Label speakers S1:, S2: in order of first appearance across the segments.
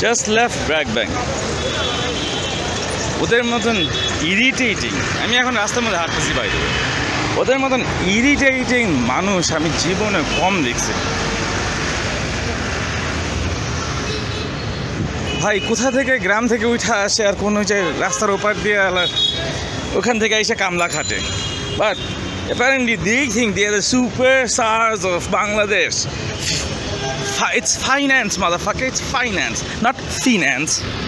S1: Just left BRAC Bank. ওদের মতন irritating, আমি এখন রাস্তার মধ্যে হাঁটতেছি বাইরে, ওদের মতন ইরিটেটিং মানুষ আমি জীবনে কম দেখছি। ভাই কোথা থেকে গ্রাম থেকে উঠে আসে আর কোনো যে রাস্তার ওপার দিয়ে ওখান থেকে এসে কামলা খাটে, but apparently they think they are the superstars of Bangladesh. It's finance, motherfucker, it's finance, not finance.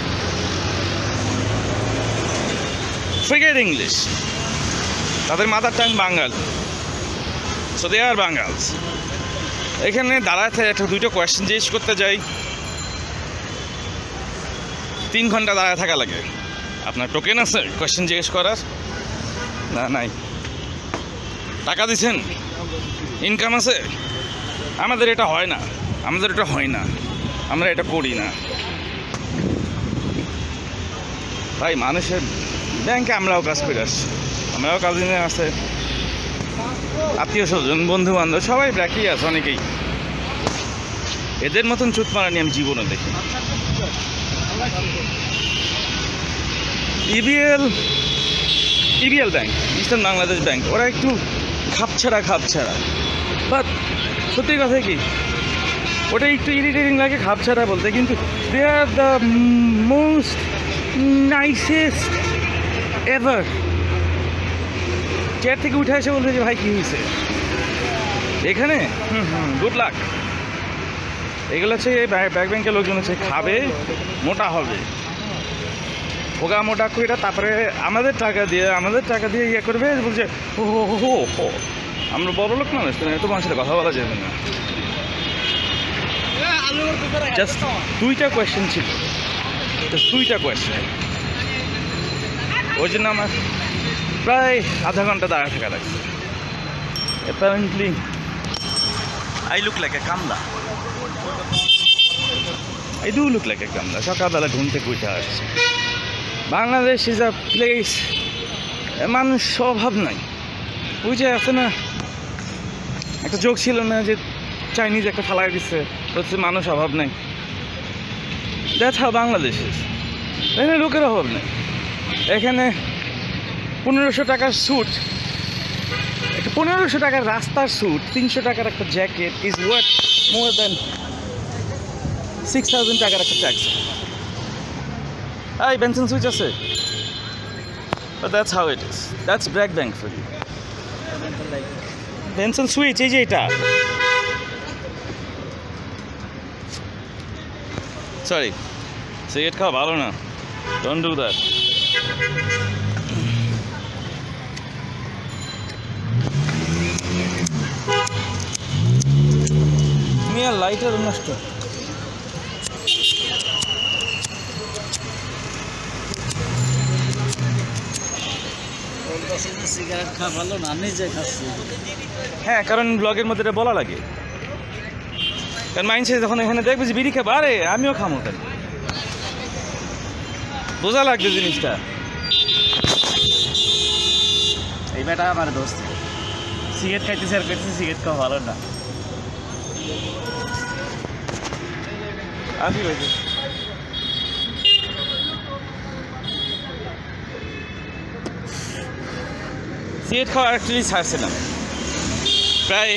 S1: Forget English. তাদের মাথার tongue Bangal, so they are Bangals. এখানে দাঁড়াতে একটা দুটো কোয়েশ্চেন জিজ্ঞেস করতে যাই, 3 ঘন্টা দাঁড়ায় থাকা লাগে। আপনার টোকেন আছে কোয়েশ্চেন জিজ্ঞেস করার? না, নাই। টাকা দিচ্ছেন? ইনকাম আছে? আমাদের এটা হয় না, আমাদের এটা হয় না, আমরা এটা করি না। ভাই মানুষের ব্যাংকে আমরাও কাজ করে আসছি, আমরাও কাজ নিয়ে আসে, আত্মীয় স্বজন বন্ধু বান্ধব সবাই ব্র্যাকই আছে, অনেকেই। এদের মতন চুত মারানি আমি জীবনে দেখি। EBL bank, Eastern Bangladesh bank, ওরা একটু খাপছাড়া, বাট সত্যি কথা কি ওটা একটু ইরিটেটিং লাগে খাপছাড়া বলতে, কিন্তু they are the most nicest ever. Chair থেকে উঠে এসে বলতে যে ভাই কী হয়েছে এখানে, গুড লাক। এগুলো হচ্ছে ব্র্যাক ব্যাংকের লোকজন হচ্ছে খাবে, মোটা হবে, ভোগা মোটা করে তারপরে আমাদের টাকা দিয়ে ইয়ে করবে, বলছে ও হো হো আমরা বড় লোক মানুষ, এত মানুষের কথা বলা যাবে না। জাস্ট 2টা কোয়েশ্চেন ছিল, ওই জন্য আমার প্রায় আধা ঘন্টা দাঁড়া থাকা লাগছে। Apparently I look like a কামলা, I do look like a কামলা। সকালবেলা ঘুম থেকে উঠে আসছে। বাংলাদেশ ইজ আ প্লেস, মানুষ অভাব নাই। ওই যে আছে না একটা জোক ছিল না যে চাইনিজ একটা ফালাই দিচ্ছে, হচ্ছে মানুষ অভাব নাই। That's how Bangladesh is. এখানে লোকের অভাব নেই। এখানে 1500 টাকার স্যুট, একটা 1500 টাকার রাস্তার স্যুট, 300 টাকার একটা jacket is worth more than 6000 টাকার একটা ট্যাক্স। এই বেনসন সুইচ আছে, but that's how it is. That's BRAC Bank for you. Benson switch এই যে এটা, সরি সিগারেট খাওয়া ভালো না, ডোন্ট ডু দ্যাট। মিয়া লাইটার নষ্ট।
S2: সিগারেট খাওয়া ভালো না, নিজে খাচ্ছি।
S1: হ্যাঁ, কারণ ব্লগের মধ্যে এটা বলা লাগে, কারণ মাইন্ডসে যখন এখানে দেখবে যে বিড়ি খাবো, আরে আমিও খামো, কেন বোঝা লাগবে জিনিসটা।
S2: এই বেটা আমার দোস্ত সিগারেট খাইতেছে আর খাইতেছে, সিগারেট খাওয়া ভালো না।
S1: আসি হয়েছে সিগারেট খাওয়া অ্যাকচুয়ালি ছাড়ছে না প্রায়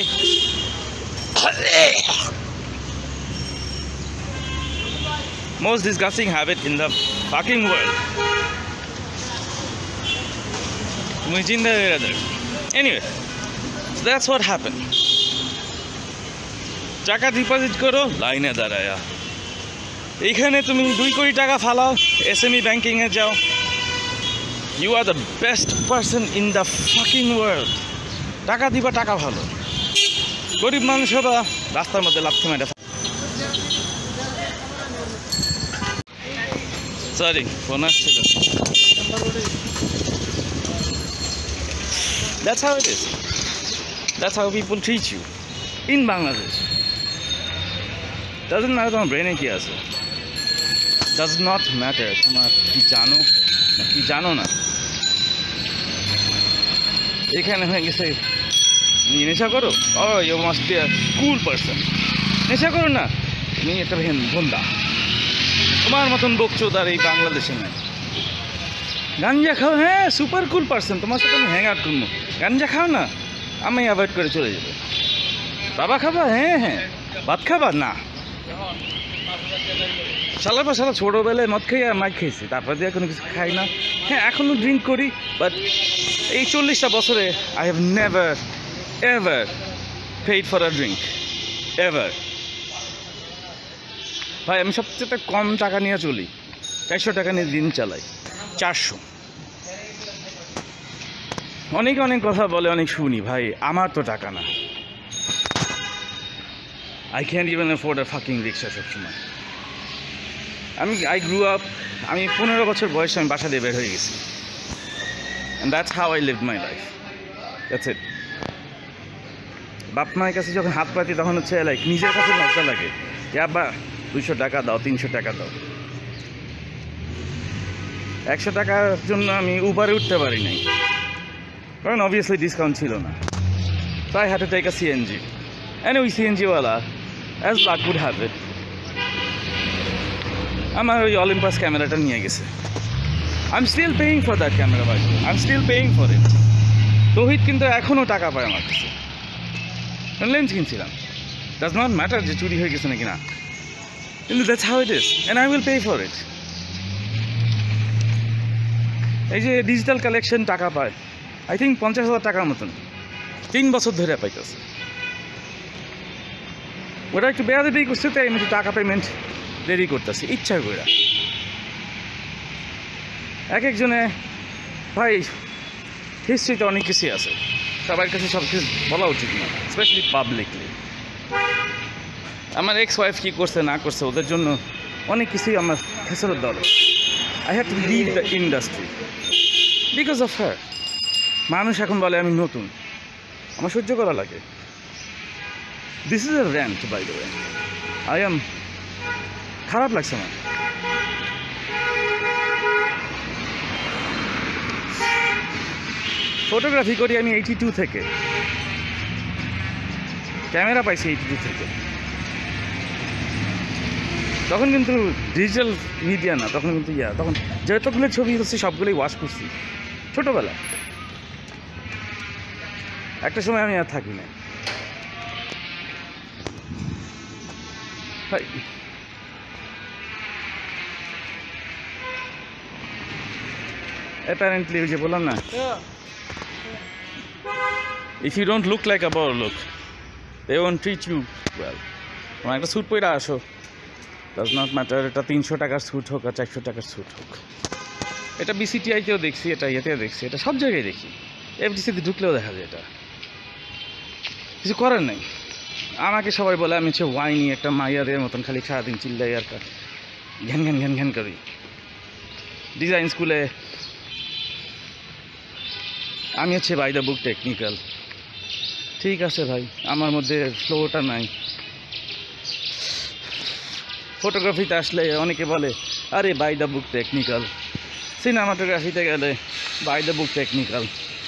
S1: most disgusting habit in the fucking world. Anyway, so that's what happened. টাকা ডিপোজিট করো, লাইনে দাঁড়ায়া। এইখানে তুমি 2 কোটি টাকা ফালাও, SME ব্যাংকিংয়ে যাও, you are the best person in the fucking world. টাকা দিবা, টাকা ভালো। গরিব মানুষ হবা, রাস্তার মধ্যে লাথি মেরে। সরি, ফোন আসছিল। That's how it is. That's how people treat you in Bangladesh. Doesn't matter তোমার ব্রেনে কি আছে, does not matter তোমার কি জানো না কি জানো না। এখানে হয়ে গেছে নেশা করো, oh you must be a cool person. নেশা করো না, তুমি একটা ভন্দা। তোমার মতন বকচোদ আর এই বাংলাদেশে নাই। গাঞ্জা খাও, হ্যাঁ সুপার কুল পারসন, তোমার সাথে আমি হ্যাং আউট করবো। গাঞ্জা খাও না, আমি অ্যাভয়েড করে চলে যাবো। বাবা খাবা, হ্যাঁ হ্যাঁ। ভাত খাবা না, সালা পা সালা ছোটোবেলায় মদ খাই আর মাইক খেয়েছি, তারপর দিয়ে কোনো কিছু খাই না। হ্যাঁ এখনও ড্রিঙ্ক করি, বাট এই 40টা বছরে I have never ever paid for a drink ever. ভাই আমি সবচেয়ে কম টাকা নিয়ে চলি, 400 টাকা নিয়ে দিন চালাই। 400। অনেক অনেক কথা বলে, অনেক শুনি, ভাই আমার তো টাকা না। I can't even afford a fucking rickshaw সবসময়। আই গ্রু আপ, আমি 15 বছর বয়সে আমি বাসা দিয়ে বের হয়ে গেছি। And that's how I lived my life, that's it. বাপ মায়ের কাছে যখন হাত পাতি তখন হচ্ছে লাইক নিজের কাছে লজ্জা লাগে, আব্বা 200 টাকা দাও, 300 টাকা দাও। 100 টাকার জন্য আমি উবারে উঠতে পারি নাই, কারণ অবভিয়াসলি ডিসকাউন্ট ছিল না। So I had to take a CNG. And ওই CNG-ওয়ালা, as luck would have it, আমার ওই অলিম্পাস ক্যামেরাটা নিয়ে গেছে। I'm still paying for that camera, by the way. I'm still paying for it. তৌহিদ কিন্তু এখনও টাকা পায় আমার কাছে। লেন্স কিনছিলাম, does not matter যে চুরি হয়ে গেছে নাকি না, কিন্তু that's how it is and I will pay for it. এই যে ডিজিটাল কালেকশন টাকা পায়, আই থিঙ্ক 50,000 টাকার মতন 3 বছর ধরে পাইতেছে। ওটা একটু বেয়াদে দেরি করছে, তাই আমি একটু টাকা পেমেন্ট দেরি করতেছি ইচ্ছা করে। এক একজনে ভাই হিস্ট্রিতে অনেক কিছুই আছে, সবার কাছে সব কিছু বলা উচিত না, স্পেশালি পাবলিকলি। আমার এক্স ওয়াইফ কী করছে না করছে ওদের জন্য অনেক কিছুই আমার খেসারত দরকার। I have to leave the industry because of her. মানুষ এখন বলে আমি নতুন, আমার সহ্য করা লাগে। This is a rant by the way. I am খারাপ লাগছে আমার। ফটোগ্রাফি করি আমি 82 থেকে, ক্যামেরা পাইছি 82 থেকে। তখন কিন্তু ডিজিটাল মিডিয়া না, তখন কিন্তু তখন যতগুলো ছবি হচ্ছে সবগুলোই ওয়াশ করছি ছোটোবেলা। একটা সময় আমি আর থাকি না ভাই। অ্যাপারেন্টলি ওই যে বললাম না, if you don't look like a ball look, they won't treat you well. তোমার একটা স্যুট পরে আসো, does not matter এটা 300 টাকার স্যুট হোক আর 400 টাকার স্যুট হোক। এটা বিসিটিআইতেও দেখছি, এটা ইয়েতেও দেখছি, এটা সব জায়গায় দেখি, এফডিসিতে ঢুকলেও দেখা যায়। এটা কিছু করার নেই। আমাকে সবাই বলে আমি হচ্ছে ওয়াইনি একটা মাইয়ারের মতন খালি সারাদিন চিল্লাই আর ঘ্যান ঘ্যান ঘ্যান ঘ্যান করি। ডিজাইন স্কুলে আমি হচ্ছে বাই দ্য বুক টেকনিক্যাল। ঠিক আছে ভাই, আমার মধ্যে ফ্লোটা নাই। ফটোগ্রাফিতে আসলে অনেকে বলে আরে বাই দ্য বুক টেকনিক্যাল, সিনেমাটোগ্রাফিতে গেলে by the book technical.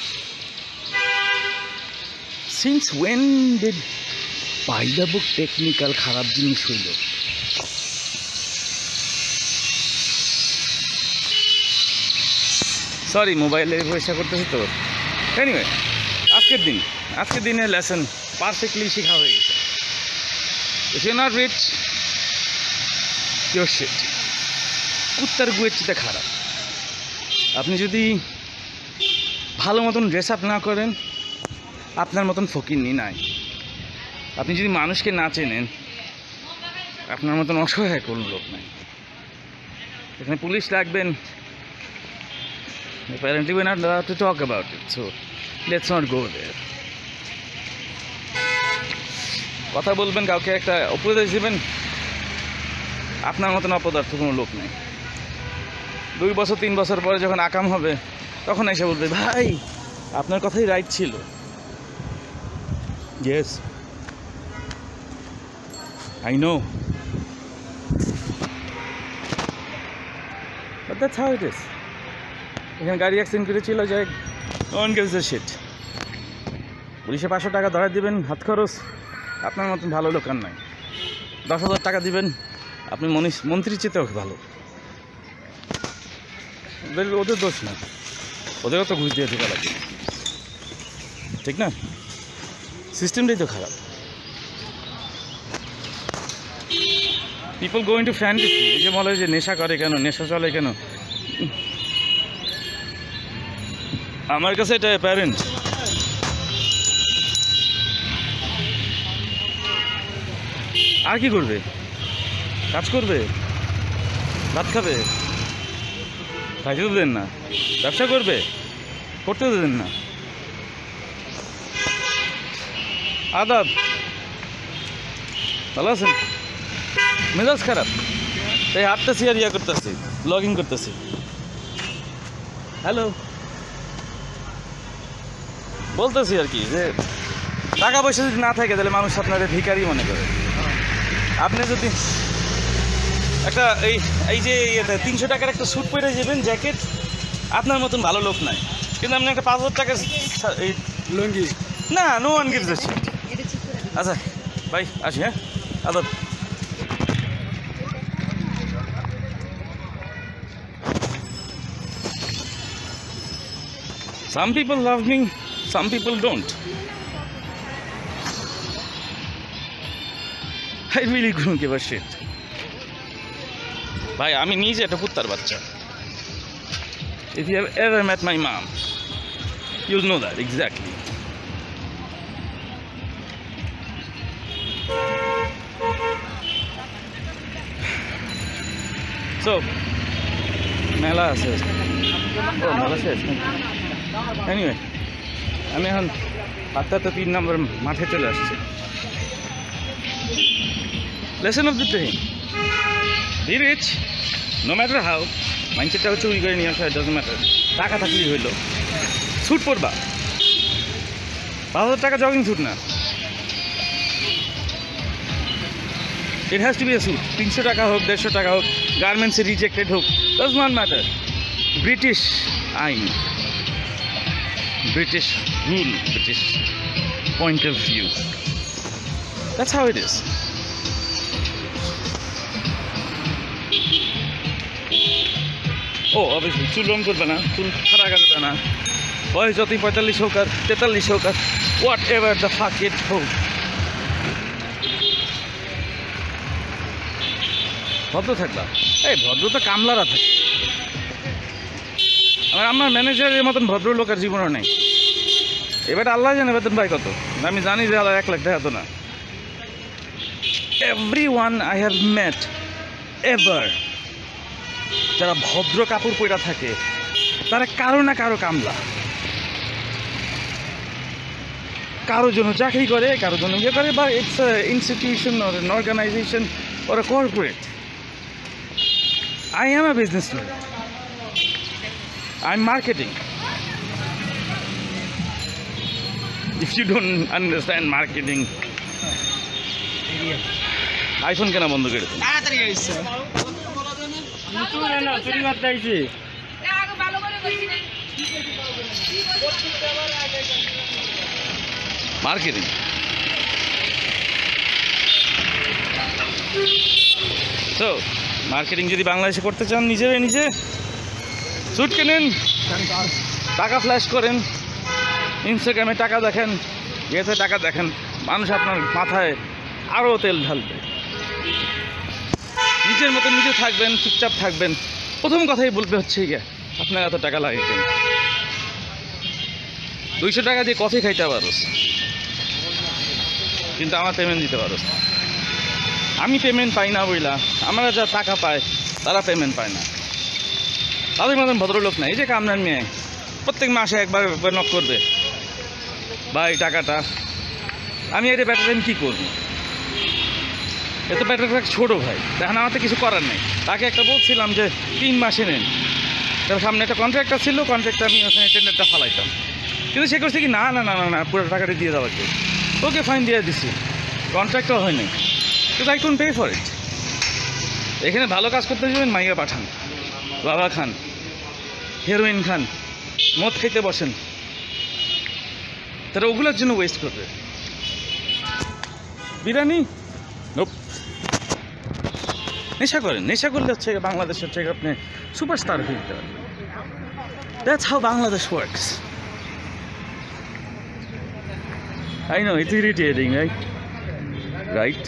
S1: Since when did by the book technical খারাপ জিনিস হইল? সরি মোবাইলে পয়সা করতেছি তো। এনিওয়ে, আজকের দিনে লেসন পারফেক্টলি শেখা হয়ে গেছে। If you not reach your shit. কুত্তার গুয়ের চিতা খারাপ। আপনি যদি ভালো মতন ড্রেস আপ না করেন, আপনার মতন ফকিন্নি নাই। আপনি যদি মানুষকে না চেনেন, আপনার মতন অসহায় কোনো লোক নাই। এখানে পুলিশ লাগবেন, apparently we're not allowed to talk about it, so let's not go there. কথা বলবেন, কাউকে একটা উপদেশ দিবেন, আপনার মতন অপদার্থ কোনো লোক নেই। 2 বছর 3 বছর পরে যখন আকাম হবে, তখন এসে বলবে ভাই আপনার কথাই রাইট ছিল। Yes I know, but that's how it is. এখানে গাড়ি অ্যাক্সিডেন্ট করেছিল যে no one gives a shit. পুলিশে 500 টাকা ধরা দিবেন হাত খরচ, আপনার মতন ভালো লোক আর নাই। 10,000 টাকা দিবেন, আপনি মন্ত্রীর চেয়েও ভালো। ওদের দোষ না, ওদেরও তো ঘুষ দিয়ে ঢোকা লাগে, ঠিক না? সিস্টেমটাই তো খারাপ। পিপল গো ইনটু ফ্যান্টাসি, এই যে বলে যে নেশা করে কেন, নেশা চলে কেন, আমার কাছে এটা অ্যাপারেন্ট। আর কি করবে? কাজ করবে, ভাত খাবে, খাইতে তো দেন না। ব্যবসা করবে, করতে তো দেন না। আদাব, ভালো আছেন? মেজাজ খারাপ, তাই হাঁটতেছি আর ইয়া করতেছি, ব্লগিং করতেছি। হ্যালো, বলতেছি আর কি যে টাকা পয়সা যদি না থাকে তাহলে মানুষ আপনাদের ভিখারি মনে করে। আপনি যদি একটা এই যে 300 টাকার একটা স্যুট পরে যাবেন, জ্যাকেট, আপনার মতন ভালো লোক নাই। কিন্তু আপনি একটা 5000 টাকার এই লুঙ্গি, না, no one gives a shit. আচ্ছা ভাই, আসি, হ্যাঁ, আদাব। Some people love me, some people don't. I really don't give a shit. ভাই, আমি নিজে একটা কুত্তার বাচ্চা। If you have ever met my mom, you'll know that exactly. So, মেলা আছে, ও মেলা শেষ। এনিওয়ে, আমি এখন 3 নম্বর মাঠে চলে আসছি। Lesson of the day, be rich no matter how. মাইন্ডসেটটা হচ্ছে চুরি করে নিয়ে আসা, ইট ডাজন্ট ম্যাটার। টাকা থাকলেই হইলো। স্যুট পরবা, 5000 টাকা জগিং স্যুট না, it has to be a suit. 300 টাকা হোক, 150 টাকা হোক, গার্মেন্টসে রিজেক্টেড হোক, ডাজ নট ম্যাটার। ব্রিটিশ আইন, British rule, British point of view. That's how it is. Oh, obviously, চুল রং করবে না, চুল খাড়া কাটবে না, বয়স যতই 45 হোক আর 43 হোক আর হোয়াট এভার দ্য ফাক ইট হোক, ভদ্র থাকবা। এই ভদ্র তো কামলারা থাকে। আমার ম্যানেজারের মতন ভদ্রলোক আর জীবনও নেই। এবার আল্লাহ জানে বেতন ভাই কত, আমি জানি যে আল্লাহ 1 লাখ টাকা তো না। Everyone I have met ever, যারা ভদ্র কাপড় পরা থাকে, তারা কারো না কারো কামলা, কারো জন্য চাকরি করে, কারো জন্য ইয়ে করে, বা it's institution or an organization or a corporate. I am a businessman, I'm marketing. If you don't understand marketing, iPhone কেন বন্ধ করে দেন? তাড়াতাড়ি আইছে। নতুন না, চুরি করতে আইছি। আগে ভালো করে কইছি না। মার্কেটিং। তো মার্কেটিং যদি বাংলাদেশে করতে চান, নিজে স্যুট কেনেন, টাকা ফ্ল্যাশ করেন, ইনস্টাগ্রামে টাকা দেখেন, ইয়েতে টাকা দেখেন, মানুষ আপনার মাথায় আরও তেল ঢালবে। নিজের মতো নিজে থাকবেন, চুপচাপ থাকবেন। প্রথম কথাই বলবে হচ্ছে গিয়ে আপনার এত টাকা লাগে কেন? 200 টাকা দিয়ে কফি খাইতে পারোস, কিন্তু আমার পেমেন্ট দিতে পারোস। আমি পেমেন্ট পাই না বইলা, আমরা যা টাকা পায় তারা পেমেন্ট পায় না। তাদের মতন ভদ্রলোক নাই। এই যে কামরান মেয়ে প্রত্যেক মাসে একবার নক করবে, ভাই টাকাটা। আমি এটা ব্যাটার টাইম কী করবো? এত ব্যাটার ছোটো ভাই, দেখেন আমার তো কিছু করার নেই। তাকে একটা বলছিলাম যে 3 মাসে নেন, তার সামনে একটা কন্ট্রাক্টর ছিল, কন্ট্রাক্টর আমি ওখানে টেন্ডারটা ফালাইতাম, কিন্তু সে করছে কি না না না না না পুরো টাকাটা দিয়ে দেওয়া কেউ। ওকে ফাইন দিয়ে দিছি, কন্ট্রাক্টও হয় নাই, কিন্তু I can pay for it. এখানে ভালো কাজ করতে যাবেন, মাইয়া পাঠান, বাবা খান, হেরোইন খান, মদ খেতে বসেন, তারা ওগুলোর জন্য ওয়েস্ট করবে। বিরিয়ানি নোপ। নেশা করেন, নেশা করলে হচ্ছে বাংলাদেশ হচ্ছে আপনি সুপারস্টার হয়ে যেতে পারেন। That's how Bangladesh works. I know, it's irritating, right? Right?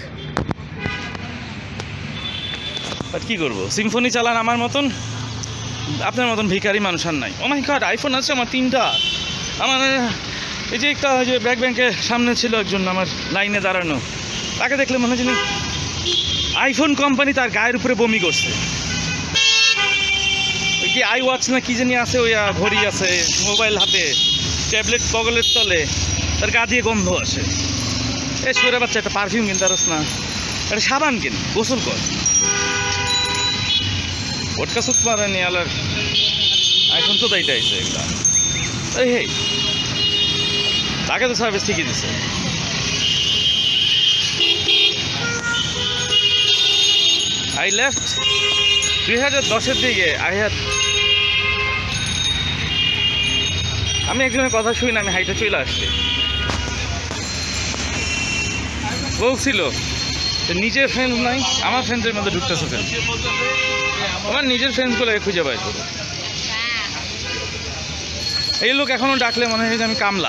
S1: But কি করব? সিম্ফনি চালান আমার মতন, আপনার মতন ভিখারি মানুষ আর নাই। ও মাই গড, আইফোন আছে আমার 3টা। আমার এই যে একটা যে ব্র্যাক ব্যাংকের সামনে ছিল একজন আমার লাইনে দাঁড়ানো, তাকে দেখলে মনে হয় আইফোন কোম্পানি তার গায়ের উপরে বমি করছে। ওই কি আই ওয়াচ না কি জানি আছে, ওই ঘড়ি আছে, মোবাইল হাতে, ট্যাবলেট বগলের তলে, তার গা দিয়ে গন্ধ আসে। এ সরে বাচ্চা, একটা পারফিউম কিনতে পারস না, একটা সাবান কিন, গোসল কর। ওটকা সুত মারে নি আলার আইফোন তো দাইতে আইছে এগুলা। এই হে, তাকে তো সার্ভিস ঠিকই দিছে। I left 2010-এর দিকে। আমি একজনের কথা শুনি না, আমি হাইটে চলে আসছি। বলছিল নিজের ফ্রেন্ড নাই, আমার ফ্রেন্ডের মধ্যে ঢুকতেছে ফ্রেন্ড, আমার নিজের ফ্রেন্ডসগুলোকে খুঁজে পাই করবো। এই লোক এখনো ডাকলে মনে হয় যে আমি কামলা।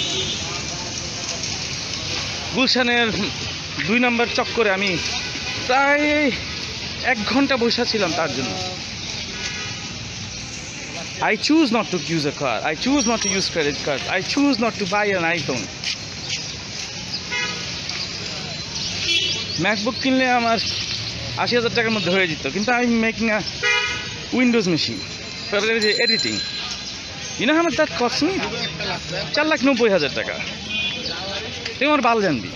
S1: গুলশানের 2 নম্বর চক্করে আমি প্রায় 1 ঘন্টা বসে ছিলাম তার জন্য। I choose not to use a car. I choose not to use credit cards. I choose not to buy an iPhone. MacBook কিনলে আমার 80,000 টাকার মধ্যে হয়ে যেত, কিন্তু আমি making a Windows machine for editing. You know how much that cost me? 4,90,000 টাকা। তুই আমার বাল জানবি।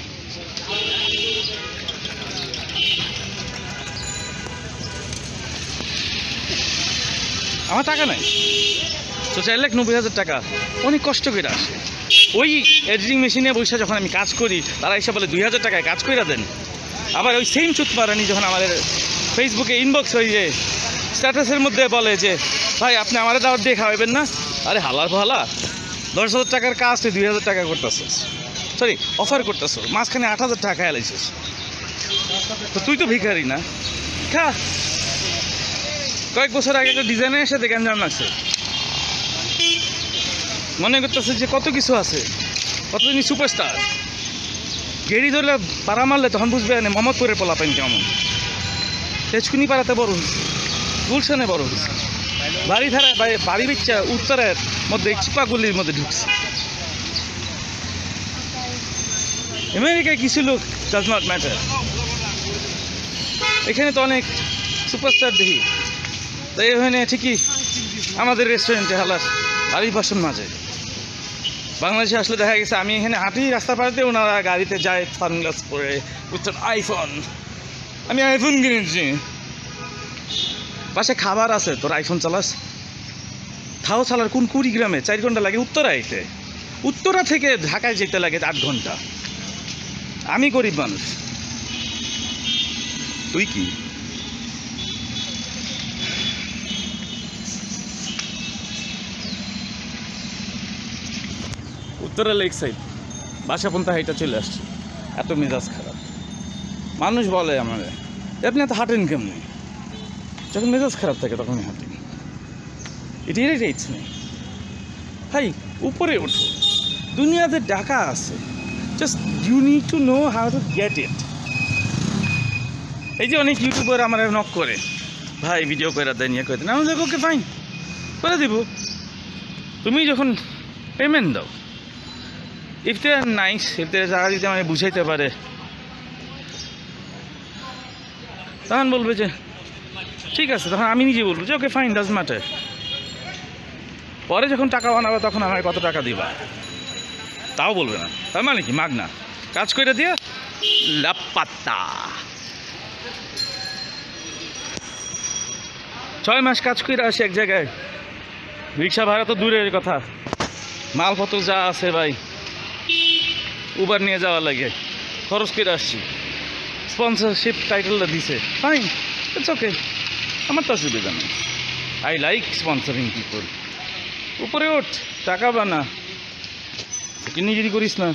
S1: আমার টাকা নাই, তো 4,90,000 টাকা অনেক কষ্ট করে আসে। ওই এডিটিং মেশিনে বসে যখন আমি কাজ করি, তারা এসে বলে 2,000 টাকায় কাজ করে দেন। আবার ওই সেম চুত মারানি যখন আমাদের ফেসবুকে ইনবক্স হয়ে যে স্ট্যাটাসের মধ্যে বলে যে ভাই আপনি আমার দাওয়াত দিয়ে খাওয়াবেন না, আরে হালার ভালা 10,000 টাকার কাজ তুই 2,000 টাকা করতেছিস, সরি অফার করতেছ, মাঝখানে 8,000 টাকা এলাইছিস, তো তুই তো ভিখারি না, খা। কয়েক বছর আগে একটা ডিজাইনের সাথে গ্যাঞ্জাম লাগছে, মনে করতেছে যে কত কিছু আছে, কত দিনই সুপারস্টার। গেড়ি ধরলে পাড়া মারলে তখন বুঝবে না মোহাম্মদপুরে পোলাপেন কেমন। তেজকুনি পাড়াতে বড় হয়েছে, গুলশানে বড় হয়েছে, বাড়ি ধারা বাড়ি বিচ্ছা উত্তরের মধ্যে চিপাগুলির মধ্যে ঢুকছে। আমেরিকায় কিছু লোক ডাজ নট ম্যাটার। এখানে তো অনেক সুপারস্টার দেখি, তাই এখানে ঠিকই আমাদের রেস্টুরেন্টে হালার আড়ি বাসন মাঝে। বাংলাদেশে আসলে দেখা গেছে আমি এখানে হাঁটি রাস্তা পাড়াতে, ওনারা গাড়িতে যায় সানগ্লাস পরে, বুঝছেন আইফোন। আমি আইফোন কিনেছি, পাশে খাবার আছে, তোর আইফোন চালাস? খাও চালার কোন কুড়িগ্রামে 4 ঘন্টা লাগে উত্তরা আইতে, উত্তরা থেকে ঢাকায় যেতে লাগে 8 ঘন্টা। আমি গরিব মানুষ, তুই কি? উত্তরা লেক সাইড বাসা পন্থা হাইটা চলে আসছে, এত মেজাজ খারাপ। মানুষ বলে আমারে আপনি এত হাঁটেন কেমনি? যখন মেজাজ খারাপ থাকে তখনই হাঁটেন। It irritates me. ভাই উপরে ওঠো, দুনিয়াতে টাকা আছে, just you need to know how to get it. এই যে অনেক ইউটিউবার আমার নক করে, ভাই ভিডিও করে দেন, ইয়ে করে দেন, আমি ওকে ফাইন করে দেবো, তুমি যখন পেমেন্ট দাও। If they are nice, if they জায়গা দিতে মানে বুঝাইতে পারে, তখন বলবে যে ঠিক আছে, তখন আমি নিজে বলবো যে ওকে ফাইন, ডাজ ম্যাটার। পরে যখন টাকা বানাবে তখন আমাকে কত টাকা দিবা তাও বলবে না, তার মানে কি মাগনা কাজ করে দিয়ে লাপাত্তা। 6 মাস কাজ করে আসি এক জায়গায়, রিক্সা ভাড়া তো দূরের কথা, মালপত্র যা আছে ভাই উবার নিয়ে যাওয়া লাগে, খরচ করে আসছি। স্পন্সরশিপ টাইটেলটা দিছে, ফাইন, ইটস ওকে, আমার তো অসুবিধা নেই। I like sponsoring people. উপরে ওঠ, টাকা বানা, কিনিগিরি করিস না।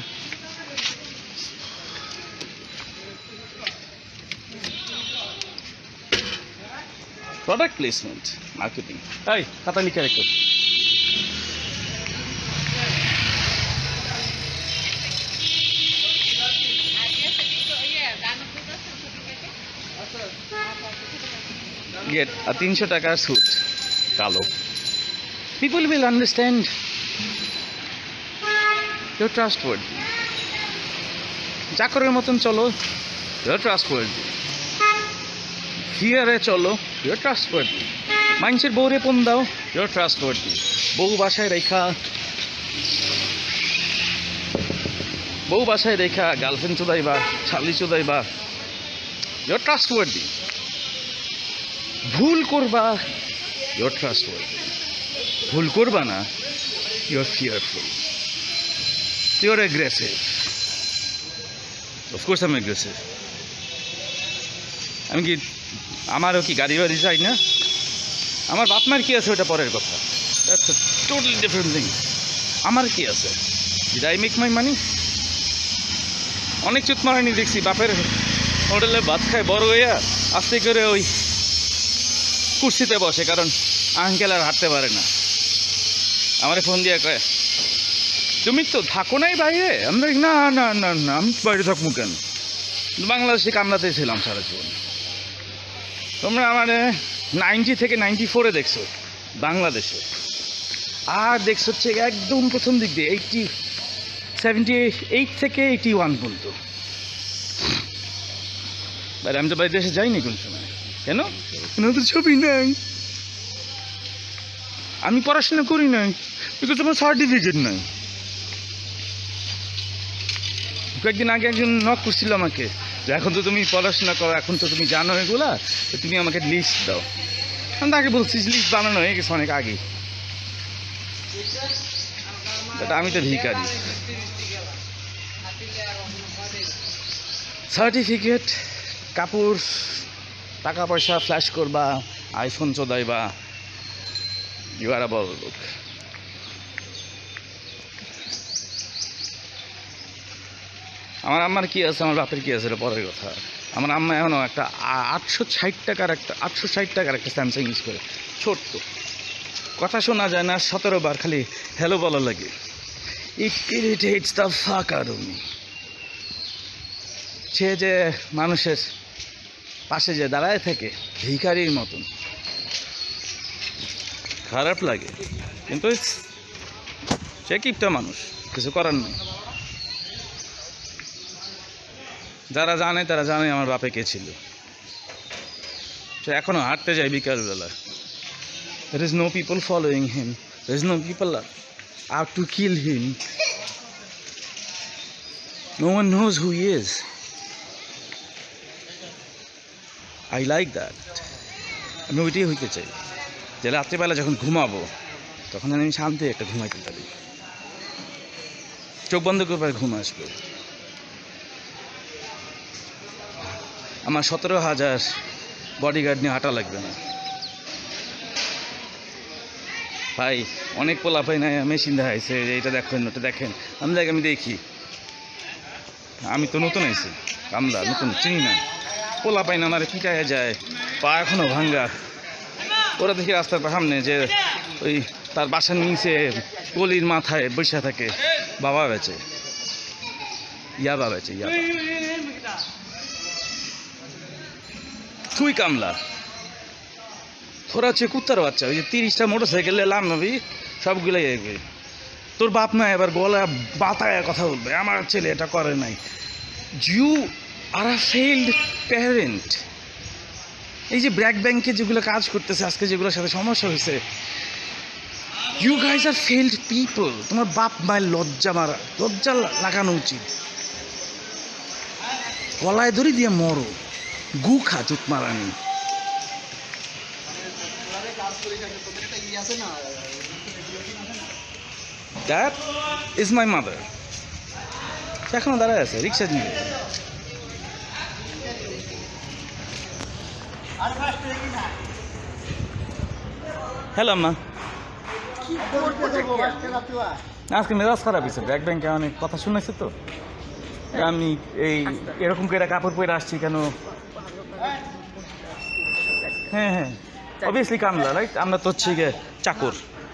S1: Product placement, marketing. এই খাতা লিখে রেখো। get a 300 টাকার স্যুট কালো, people will understand you're trustworthy. চাকরের মতন চলো, you're trustworthy. ফিয়ারে চলো, you're trustworthy. মানুষের বউরে পণ দাও, you're trustworthy. বউ বাসায় রেখা গার্লফ্রেন্ড চোদাইবা, শালি চোদাইবা, you're trustworthy. ভুল করবা, you're trustworthy. ভুল করবা না, you're fearful. You're aggressive. Of course I'm aggressive. আমি কি আমারও কি গাড়ি বাড়ি চাই না? আমার বাপ মার কি আছে ওটা পরের কথা, that's a totally different thing. আমার কি আছে? Did I make my money? অনেক চুত মারানি দেখছি বাপের হোটেলে ভাত খায় বড় হইয়া আস্তে করে ওই কুর্সিতে বসে, কারণ আঙ্কেল আর হাঁটতে পারে না। আমারে ফোন দিয়ে কয় তুমি তো থাকো নাই বাইরে। আমরা না না না না আমি বাইরে থাকবো কেন, বাংলাদেশে কামড়াতেই ছিলাম সারা জীবন। তোমরা আমার 90 থেকে 94 দেখছো বাংলাদেশে, আর দেখছো হচ্ছে একদম প্রথম দিক দিয়ে 78 থেকে 81 পর্যন্ত। বাইরে আমি তো বাইরে দেশে যাইনি কোন সময়। কেন? তো ছবি নাই, আমি পড়াশোনা করি নাই, বিকজ আমার সার্টিফিকেট নাই। কয়েকদিন আগে একজন নক করছিল আমাকে যে এখন তো তুমি পড়াশোনা করো, এখন তো তুমি জানো এগুলা, তুমি আমাকে লিস্ট দাও। আমি তাকে বলছি লিস্ট বানানো হয়ে গেছে অনেক আগে, আমি তো ভিখারি। সার্টিফিকেট, কাপড়, টাকা পয়সা ফ্ল্যাশ করবা, আইফোন চোদাইবা, ইউ আর আ বড় লোক। আমার আম্মার কি আছে, আমার বাপের কি আছে, এটা পরের কথা। আমার আম্মা এখনও একটা 860 টাকার একটা স্যামসাং ইউজ করে, ছোট্ট, কথা শোনা যায় না, 17 বার খালি হ্যালো বলা লাগে। It irritates the fuck out of me. সে যে মানুষের পাশে যে দাঁড়ায় থাকে ভিখারির মতন, খারাপ লাগে, কিন্তু সে কিপটা মানুষ, কিছু করার নেই। যারা জানে তারা জানে আমার বাপে কে ছিল। সে এখনো হাঁটতে যায় বিকালবেলা। There is no people following him. There is no people out to kill him. No one knows who he is. I like that. আমি ওইটাই হইতে চাই যে রাত্রিবেলা যখন ঘুমাবো তখন আমি শান্তি একটা ঘুমাইতে পারি, চোখ বন্ধ করে ঘুম আসবে। আমার 17,000 বডিগার্ড নিয়ে হাঁটা লাগবে না ভাই। অনেক পোলা পাই না মেশিন দেখাইছে যে এটা দেখেন ওটা দেখেন, আমি দেখি, আমি তো নতুন আইছি কামলা, নতুন চিনি না, পোলা পাই না আমার পিটাইয়া যায়, পা এখনো ভাঙ্গা। ওরা দেখি রাস্তার সামনে যে ওই তার বাসার নিচে গলির মাথায় বসে থাকে, বাবা বেচে, ইয়াবা বেচে, ইয়াবা। তুই কামলা, তোরা হচ্ছে কুত্তার বাচ্চা, ওই যে 30টা মোটর সাইকেল এলাম নবি সবগুলোই এগবে। তোর বাপ না এবার গলা বাতায় কথা বলবে আমার ছেলে এটা করে নাই। You are a failed parent. এই যে ব্র্যাক ব্যাংকে যেগুলো কাজ করতেছে আজকে, যেগুলোর সাথে সমস্যা হয়েছে, you guys are failed people. তোমার বাপ মায়ের লজ্জা লাগানো উচিত। গলায় দড়ি দিয়ে মরো, গু খা চুত মারানি। That is my mother. এখনো দাঁড়ায় আছে রিক্সা নিয়ে। হ্যালো আম্মা, আজকে মেজাজ খারাপ হয়েছে। ব্র্যাক ব্যাংকে অনেক কথা শুনেছি তো, আমি এই এরকম করে কাপড় পরে আসছি কেন? হ্যাঁ হ্যাঁ, অবভিয়াসলি কামলা, রাইট? আমরা তো হচ্ছে গিয়ে চাকর,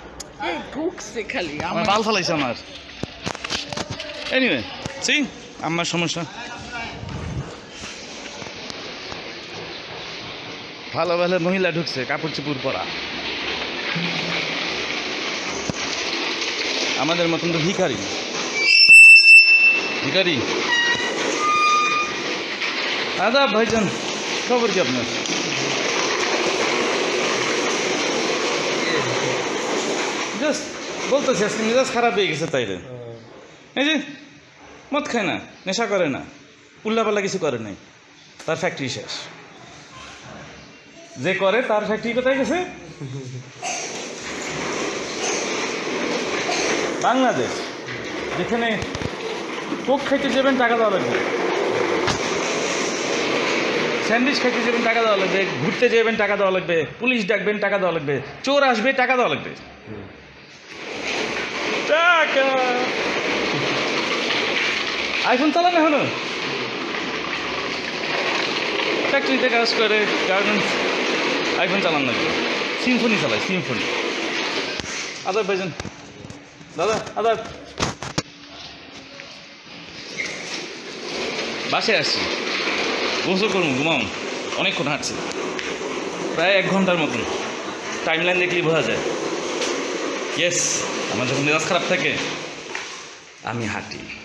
S1: আমার বাল ফালাইছে আমার। এনিওয়ে, সি আমার সমস্যা। ভালো ভালো মহিলা ঢুকছে, কাপড় চুপুর পরা। আমাদের মতন তো ভিখারি ভিখারি। আদাব ভাইজান, খবর কি আপনার? জাস্ট বলতেছি আজকে মেজাজ খারাপ হয়ে গেছে তাইলে। এই যে মদ খায় না, নেশা করে না, উল্লাপাল্লা কিছু করে নাই, তার ফ্যাক্টরি শেষ। যে করে তার ফ্যাক্টরি কোথায় গেছে? বাংলাদেশ, যেখানে কোক খাইতে যাবেন টাকা দেওয়া লাগবে, স্যান্ডউইচ খাইতে যাবেন টাকা দেওয়া লাগবে, ঘুরতে যাবেন টাকা দেওয়া লাগবে, পুলিশ ডাকবেন টাকা দেওয়া লাগবে, চোর আসবে টাকা দেওয়া লাগবে। টাকা আইফোন চালান এখনো? ফ্যাক্টরিতে কাজ করে, গার্মেন্টস, আইফোন চালান লাগবে, সিম্ফনি চালায়, সিম্ফনি। আদাব ভাইজান, দাদা আদাব। বাসে আসছি, গোসল করবো, ঘুমাম, অনেকক্ষণ হাঁটছি, প্রায় 1 ঘন্টার মতন। টাইম লাইন দেখলেই বোঝা যায়। ইয়েস, আমার যখন মেজাজ খারাপ থাকে আমি হাঁটি।